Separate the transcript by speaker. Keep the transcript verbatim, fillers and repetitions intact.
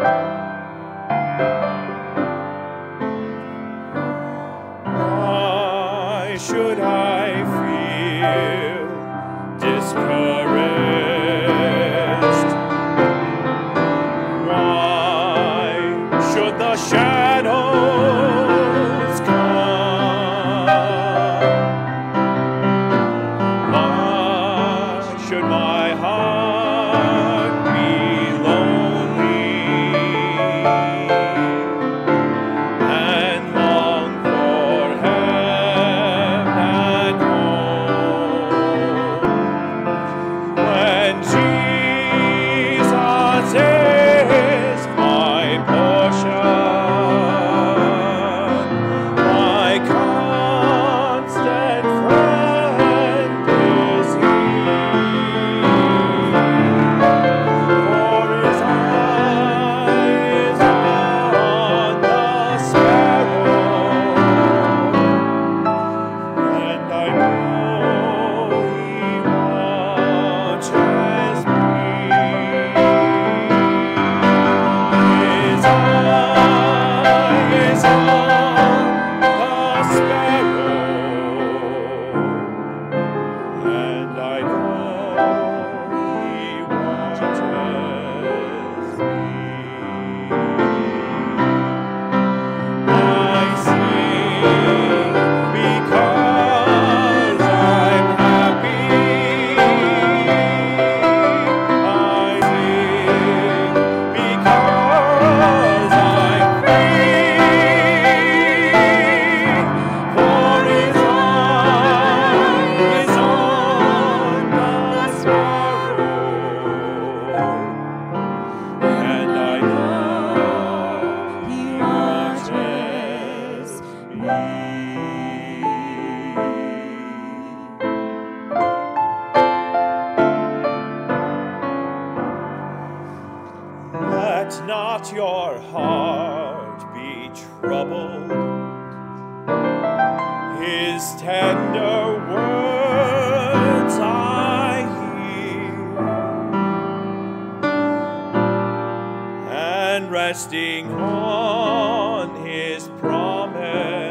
Speaker 1: Why should I feel discouraged? Why should the shadows come? Why should my heart be lonely and long for heaven and home when Jesus is my portion, my constant friend is He. For His eye is on the sparrow, and I know He watches me. His eye is on the sparrow, and I know He watches me. I sing because I'm happy. I sing because I'm free. For His eye is on the sparrow, and I know He watches me. Let not your heart be troubled. His tender words I hear, and resting on His promise